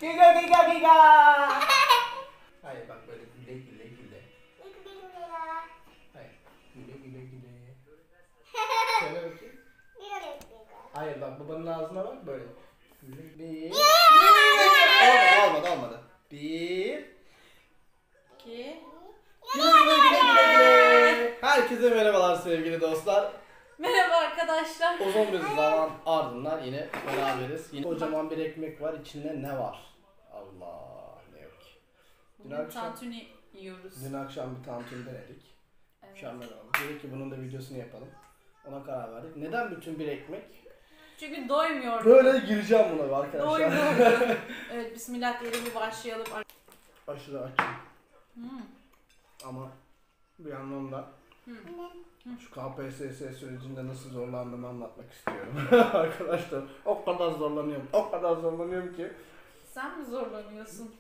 Giga giga giga. Hayır bak böyle güle güle güle. Hayır. Güle güle güle. Söyle bakayım. Hayır bak babanın ağzına bak böyle. Güle güle. Olmadı. 1 2 Güle güle güle güle. Herkese merhabalar sevgili dostlar. Merhaba arkadaşlar. Uzun bir zaman ardından yine beraberiz. Yine kocaman bir ekmek var. İçinde ne var? Allah ne yok. Bugün tantuni yiyoruz. Dün akşam bir tantuni denedik. Evet. Mükemmel oldu. Dedik ki bunun da videosunu yapalım. Ona karar verdik. Neden bütün bir ekmek? Çünkü doymuyor. Böyle gireceğim buna arkadaşlar. Doymuyor. Evet, bismillah diyelim bir başlayalım. Aşırı açım. Ama bir yandan da şu KPSS sürecinde nasıl zorlandığımı anlatmak istiyorum. Arkadaşlar o kadar zorlanıyorum ki. Sen mi zorlanıyorsun?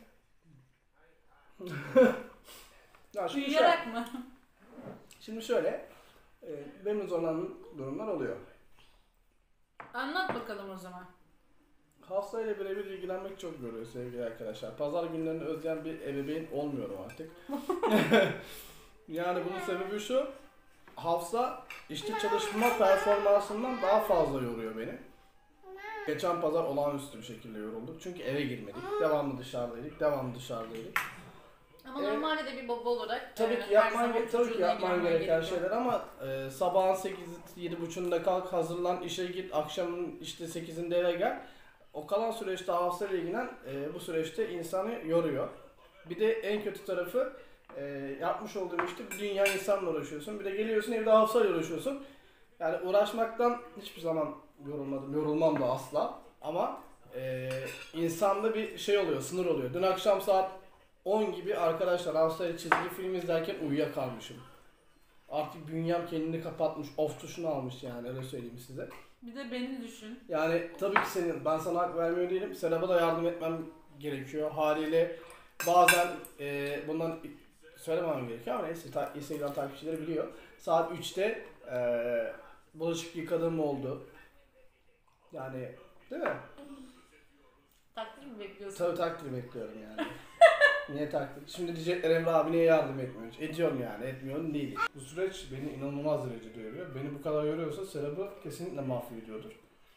Ya Uyuyarak mı? Şimdi şöyle, benim zorlandığım durumlar oluyor. Anlat bakalım o zaman. Hastayla birebir ilgilenmek çok yoruyor sevgili arkadaşlar. Pazar günlerini özleyen bir ebeveyn olmuyorum artık. Yani bunun sebebi şu, hafsa işte çalışma performansından daha fazla yoruyor beni. Geçen pazar olağanüstü bir şekilde yorulduk. Çünkü eve girmedik. Devamlı dışarıdaydık. Ama normalde de bir baba olarak Tabii ki yapman gereken şeyler ama sabahın 8-7.30'da kalk, hazırlan, işe git, akşamın işte 8'inde eve gel. O kalan süreçte hafızayla ilgilen, bu süreçte insanı yoruyor. Bir de en kötü tarafı yapmış olduğum işte bir dünya insanla uğraşıyorsun. Bir de geliyorsun evde hafızayla uğraşıyorsun. Yani uğraşmaktan hiçbir zaman yorulmam da asla. Ama insanda bir şey oluyor, sınır oluyor. Dün akşam saat 10 gibi arkadaşlar hafızayla çizgi film izlerken uyuyakalmışım. Artık bünyem kendini kapatmış, off tuşunu almış yani öyle söyleyeyim size. Bir de beni düşün. Yani tabii ki ben sana hak vermiyor değilim. Serap'a da yardım etmem gerekiyor. Haliyle bazen bundan söylemem gerekiyor ama neyse Instagram takipçileri biliyor. Saat 3'te bulaşık yıkadığım oldu. Yani değil mi? Takdir mi bekliyorsun? Tabii takdir bekliyorum yani. Niye takdir? Şimdi diyecekler Emre abi niye yardım etmiyor? Ediyorum yani, etmiyorum değil. Bu süreç beni inanılmaz derecede yoruyor. Beni bu kadar yoruyorsa Serap'ı kesinlikle mahvediyordur.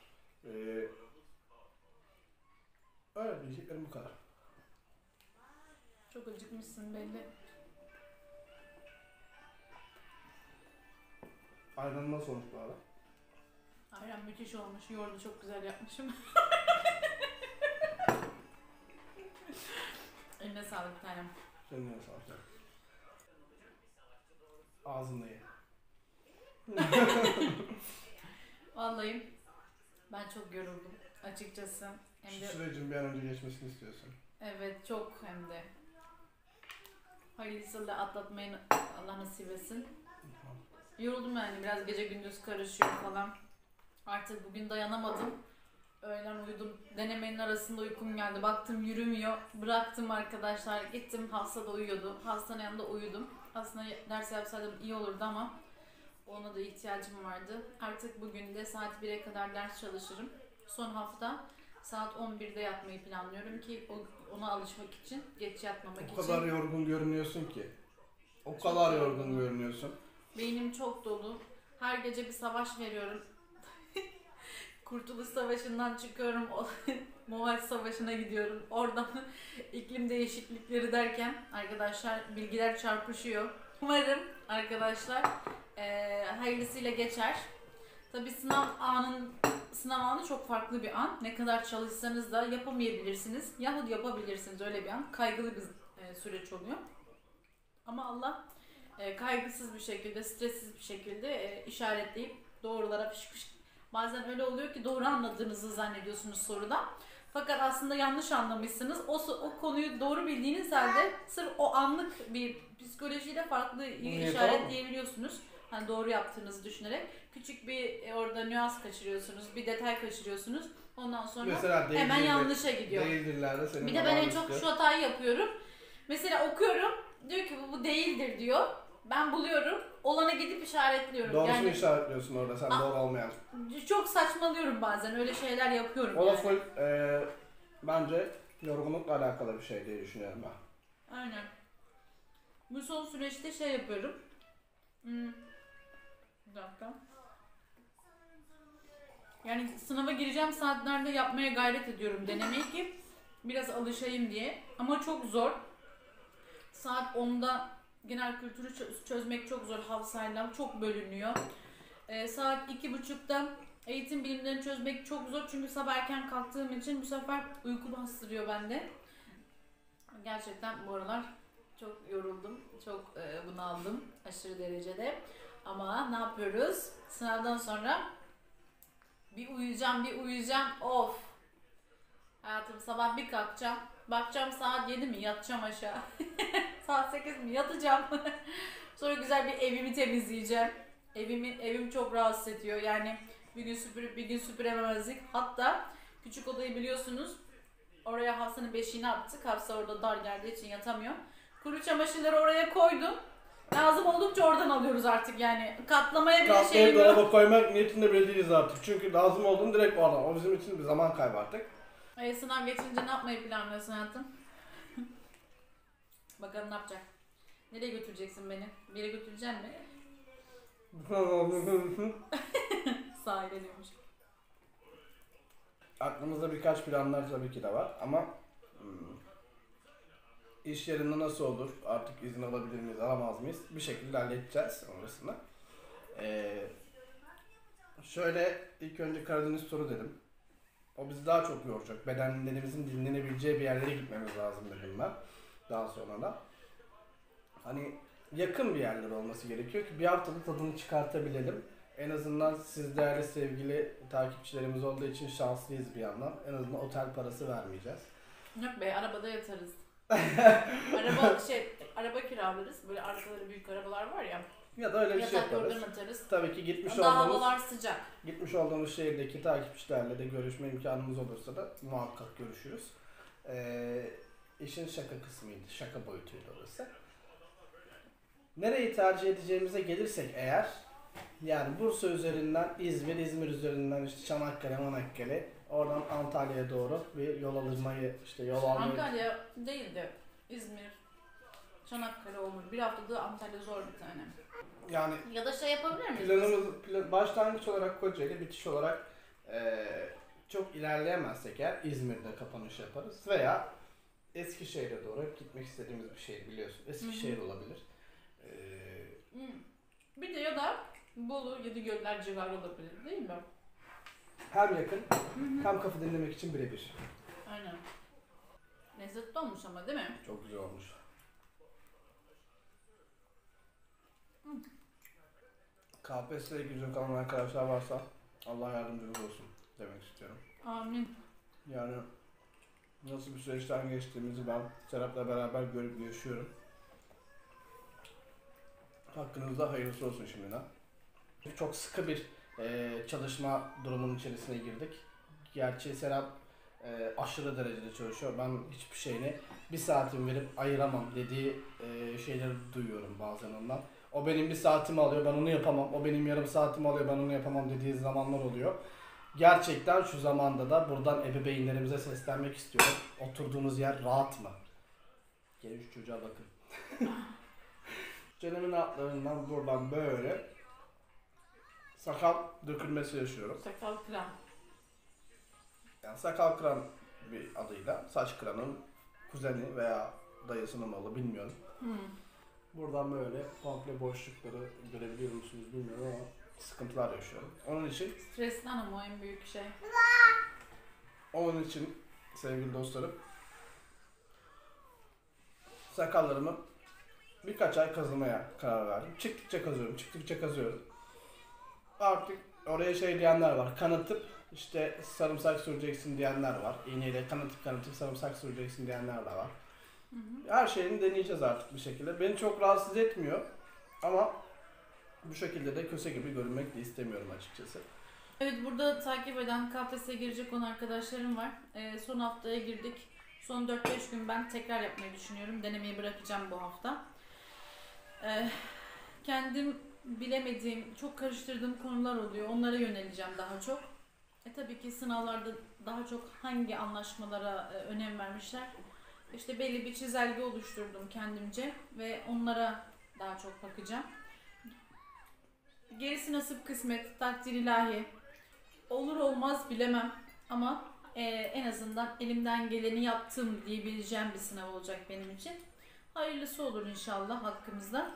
Öyle diyeceklerim bu kadar. Çok acıkmışsın belli. Aynen nasıl olmuş bu arada? Ayran müthiş olmuş. Yoğurdu çok güzel yapmışım. Eline sağlık bir tanem. Senin ne sağlık. Ağzında ye. Vallahi ben çok yoruldum açıkçası. Hem de Şu sürecin bir an önce geçmesini istiyorsun. evet çok hem de. Hayırlısıyla atlatmayı Allah nasip etsin. Yoruldum yani biraz gece gündüz karışıyor falan. Artık bugün dayanamadım. Öğlen uyudum. Denemenin arasında uykum geldi. Baktım yürümüyor. Bıraktım arkadaşlar. Gittim. Hafsa da uyuyordu. Hastanın yanında uyudum. Aslında ders yapsaydım iyi olurdu ama ona da ihtiyacım vardı. Artık bugün de saat 1'e kadar ders çalışırım. Son hafta saat 11'de yatmayı planlıyorum ki ona alışmak için, geç yatmamak için. O kadar yorgun görünüyorsun ki. O kadar yorgun görünüyorsun. Beynim çok dolu. Her gece bir savaş veriyorum. Kurtuluş Savaşı'ndan çıkıyorum. Moğol Savaşı'na gidiyorum. Oradan iklim değişiklikleri derken arkadaşlar bilgiler çarpışıyor. Umarım arkadaşlar hayırlısıyla geçer. Tabii sınav anı çok farklı bir an. Ne kadar çalışsanız da yapamayabilirsiniz. Yahut yapabilirsiniz öyle bir an. Kaygılı bir süreç oluyor. Ama Allah kaygısız bir şekilde, stressiz bir şekilde işaretleyip doğrulara fışkış. Bazen öyle oluyor ki doğru anladığınızı zannediyorsunuz soruda. Fakat aslında yanlış anlamışsınız. O konuyu doğru bildiğiniz halde sırf o anlık bir psikolojiyle farklı işaretleyebiliyorsunuz. Hani doğru yaptığınızı düşünerek. Küçük bir orada nüans kaçırıyorsunuz, bir detay kaçırıyorsunuz. Ondan sonra mesela hemen yanlışa gidiyor. Bir de ben en çok şu hatayı yapıyorum. Mesela okuyorum, diyor ki bu değildir diyor. Ben buluyorum, olana gidip işaretliyorum. Doğrusunu yani, işaretliyorsun orada sen doğru olmayan. Çok saçmalıyorum bazen, öyle şeyler yapıyorum. O da full bence yorgunlukla alakalı bir şey diye düşünüyorum ben. Aynen. Bu son süreçte şey yapıyorum. Bir dakika. Yani sınava gireceğim saatlerde yapmaya gayret ediyorum denemeyi ki biraz alışayım diye. Ama çok zor. Saat 10'da genel kültürü çözmek çok zor hafızayla. Çok bölünüyor. Saat 2.30'da eğitim bilimlerini çözmek çok zor. Çünkü sabah erken kalktığım için bu sefer uyku bastırıyor bende. Gerçekten bu aralar çok yoruldum. Çok bunaldım aşırı derecede. Ama ne yapıyoruz? Sınavdan sonra bir uyuyacağım. Of! Hayatım sabah bir kalkacağım. Bakacağım saat 7 mi? Yatacağım aşağı. Saat 8 mi? Yatacağım. Sonra güzel bir evimi temizleyeceğim. Evim çok rahatsız ediyor. Yani bir gün süpürüp bir gün süpürememezlik. Hatta küçük odayı biliyorsunuz. Oraya Hafsa'nın beşiğini attık. Hafsa orada dar geldiği için yatamıyor. Kuru çamaşırları oraya koydum. Lazım oldukça oradan alıyoruz artık yani. Katlamaya bile şeyim yok. Dolaba koymak niyetinde bile değiliz artık. Çünkü lazım olduğunu direkt oradan. O bizim için bir zaman kaybı artık. Sınav geçince ne yapmayı planlıyorsun hayatım? Bakalım ne yapacak? Nereye götüreceksin beni? Bir yere götüreceksin mi? Sahile diyormuş. Aklımızda birkaç planlar tabii ki de var ama iş yerinde nasıl olur? Artık izin alabilir miyiz, alamaz mıyız? Bir şekilde halledeceğiz sonrasında. Şöyle ilk önce Karadeniz turu dedim. O bizi daha çok yoracak. Bedenlerimizin dinlenebileceği bir yerlere gitmemiz lazım dedim ben. Daha sonra da. Hani yakın bir yerler olması gerekiyor ki bir haftada tadını çıkartabilelim. En azından siz değerli sevgili takipçilerimiz olduğu için şanslıyız bir yandan. En azından otel parası vermeyeceğiz. Yok be, arabada yatarız. Araba kiralarız. Böyle arkaları büyük arabalar var ya. Ya da öyle bir şey yaparız. Atarız. Tabii ki havalar sıcak. Gitmiş olduğumuz şehirdeki takipçilerle de görüşme imkanımız olursa da muhakkak görüşürüz. İşin şaka kısmıydı, şaka boyutuydu orası. Nereyi tercih edeceğimize gelirsek eğer, yani Bursa üzerinden İzmir, İzmir üzerinden işte Çanakkale, oradan Antalya'ya doğru bir yol almayı, Antalya değil de İzmir, Çanakkale olur. Bir haftada Antalya zor bir tane. Yani ya da şey yapabilir miyiz? Başlangıç olarak Kocaeli, bitiş olarak çok ilerleyemezsek eğer İzmir'de kapanış yaparız veya Eskişehir'e doğru gitmek istediğimiz bir şehir biliyorsun. Eskişehir olabilir. Bir de ya da Bolu, Yedigöller civarı olabilir değil mi? Hem yakın hem kafa dinlemek için birebir. Aynen. Lezzetli olmuş ama değil mi? Çok güzel olmuş. KPSS'ye girecek olan arkadaşlar varsa Allah yardımcınız olsun demek istiyorum. Amin. Yani nasıl bir süreçten geçtiğimizi ben Serap'la beraber görüp yaşıyorum. Hakkınızda hayırlısı olsun şimdiden. Çok sıkı bir çalışma durumunun içerisine girdik. Gerçi Serap aşırı derecede çalışıyor. Ben hiçbir şeyini bir saatim verip ayıramam dediği şeyleri duyuyorum bazen ondan. O benim bir saatimi alıyor, ben onu yapamam. O benim yarım saatimi alıyor, ben onu yapamam dediği zamanlar oluyor. Gerçekten şu zamanda da buradan ebeveynlerimize seslenmek istiyorum. Oturduğunuz yer rahat mı? Gelin şu çocuğa bakın. Çenemin altlarından buradan böyle sakal dökülmesi yaşıyorum. Sakal kıran. Yani sakal kıran bir adıyla saç kıranın kuzeni veya dayısının oğlu bilmiyorum. Buradan böyle komple boşlukları görebiliyor musunuz bilmiyorum ama sıkıntılar yaşıyorum. Onun için stresten ama o en büyük şey. Onun için sevgili dostlarım sakallarımı birkaç ay kazımaya karar verdim. Çıktıkça kazıyorum. Artık oraya şey diyenler var. Kanatıp işte sarımsak süreceksin diyenler var. İğneyle kanatıp sarımsak süreceksin diyenler de var. Her şeyini deneyeceğiz artık bir şekilde. Beni çok rahatsız etmiyor ama bu şekilde de köse gibi görünmek de istemiyorum açıkçası. Evet, burada takip eden KPSS'ye girecek olan arkadaşlarım var. Son haftaya girdik. Son 4-5 gün ben tekrar yapmayı düşünüyorum. Denemeyi bırakacağım bu hafta. Kendim bilemediğim, çok karıştırdığım konular oluyor. Onlara yöneleceğim daha çok. Tabii ki sınavlarda daha çok hangi anlaşmalara önem vermişler? İşte belli bir çizelge oluşturdum kendimce ve onlara daha çok bakacağım. Gerisi nasip kısmet, takdir ilahi. Olur olmaz bilemem ama en azından elimden geleni yaptım diyebileceğim bir sınav olacak benim için. Hayırlısı olur inşallah hakkımızda.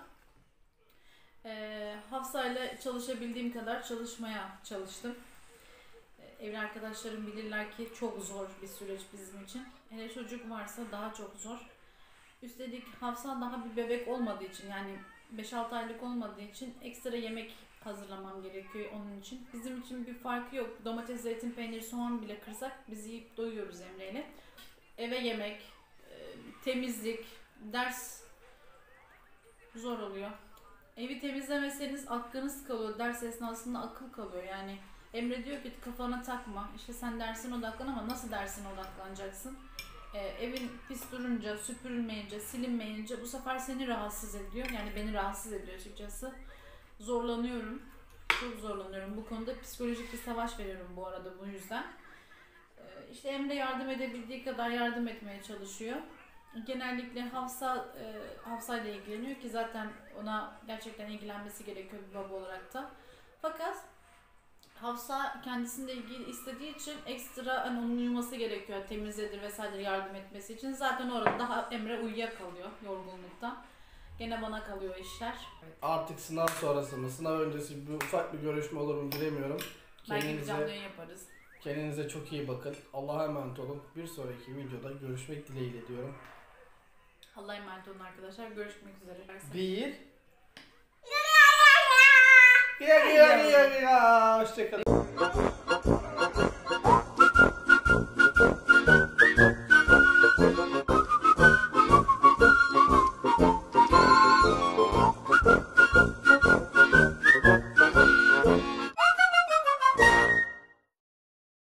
Hafsa'yla çalışabildiğim kadar çalışmaya çalıştım. Evli arkadaşlarım bilirler ki çok zor bir süreç bizim için. Hele çocuk varsa daha çok zor. Üstelik Hafsa daha bir bebek olmadığı için, yani 5-6 aylık olmadığı için ekstra yemek hazırlamam gerekiyor onun için. Bizim için bir farkı yok. Domates, zeytin, peynir, soğan bile kırsak biz yiyip doyuyoruz Emre'yle. Eve yemek, temizlik, ders zor oluyor. Evi temizlemeseniz aklınız kalıyor. Ders esnasında akıl kalıyor. Yani Emre diyor ki kafana takma. İşte sen dersine odaklan ama nasıl dersine odaklanacaksın? Evin pis durunca, süpürülmeyince, silinmeyince bu sefer seni rahatsız ediyor. Yani beni rahatsız ediyor açıkçası. Zorlanıyorum. Çok zorlanıyorum. Bu konuda psikolojik bir savaş veriyorum bu arada bu yüzden. İşte Emre yardım edebildiği kadar yardım etmeye çalışıyor. Genellikle Hafsa ile ilgileniyor ki zaten ona gerçekten ilgilenmesi gerekiyor bir baba olarak da. Fakat Hafsa kendisiyle ilgili istediği için ekstra hani onun uyuması gerekiyor. Temizledir vesaire yardım etmesi için. Zaten orada daha Emre uyuyakalıyor yorgunluktan. Gene bana kalıyor işler. Artık sınav sonrası mı, sınav öncesi bir ufak bir görüşme olur mu bilemiyorum. Belki bir canlı yayın yaparız. Kendinize çok iyi bakın. Allah'a emanet olun. Bir sonraki videoda görüşmek dileğiyle diyorum. Allah'a emanet olun arkadaşlar. Görüşmek üzere. Bir. Güle güle güle güle. Hoşçakalın.